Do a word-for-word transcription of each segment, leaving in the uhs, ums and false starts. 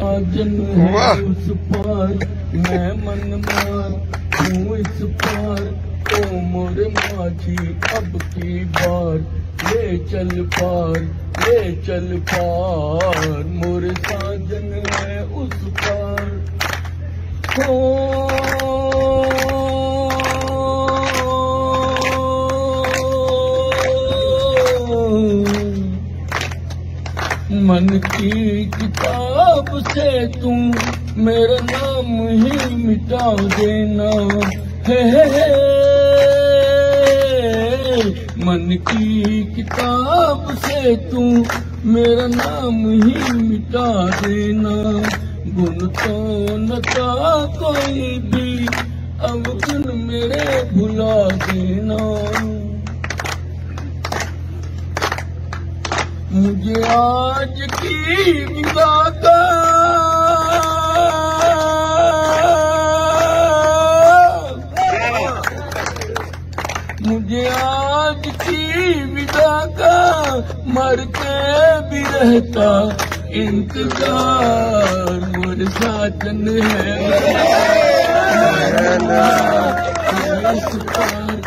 साजन है उस पार, मैं मन मार हूँ इस पार। ओ मोरे माझी अब की बार, ले चल पार ले चल पार, मोरे साजन है उस पार। हो मन की किताब से तुम मेरा नाम ही मिटा देना है, है, है। मन की किताब से तुम मेरा नाम ही मिटा देना। गुण तो न था कोई भी, अब गुण मेरे भुला देना। मुझे आज की विदा का मुझे आज की विदा का मर के भी रहता इंतजार। मोरे साजन है इस पार,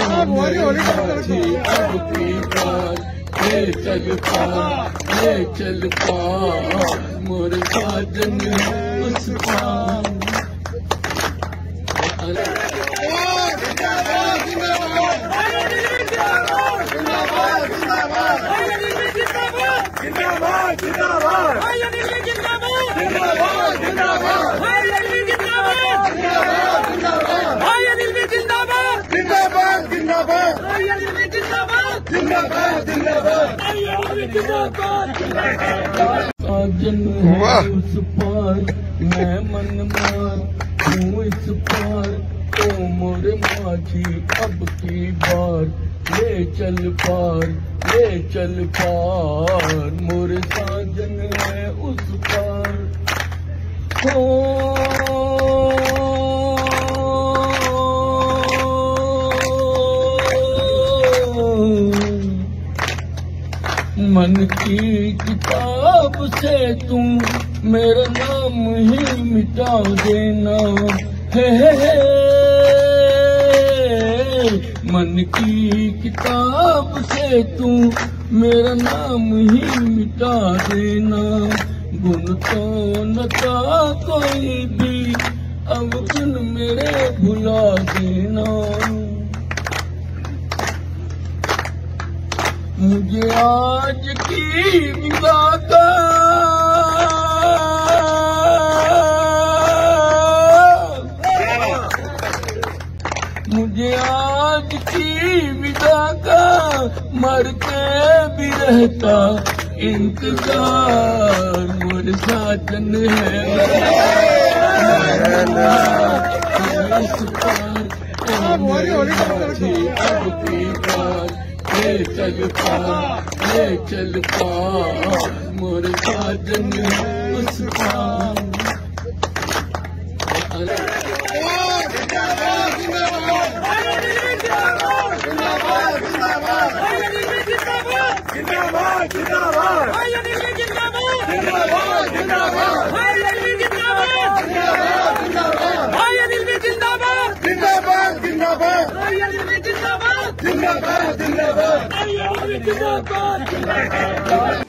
अब की बार, ले चल पार ले चल पार, मोरे साजन उस पार। साजन है उस पार, मैं मन मार हूँ इस पार। ओ मोरे माझी अब की बार, ले चल पार ले चल पार, मोरे साजन है उस पार। हो मन की किताब से तुम मेरा नाम ही मिटा देना है, है, है। मन की किताब से तुम मेरा नाम ही मिटा देना। गुण तो न था कोई भी, अब गुण मेरे भुला देना। मुझे आज की विदा का मुझे आज की विदा का मर के भी रहता इंतजार। मोरे साजन है इस पार, अब की बार, ले चल पार ले चल पार, मोरे साजन उस पार। जिंदाबाद जिंदाबाद जिंदाबाद।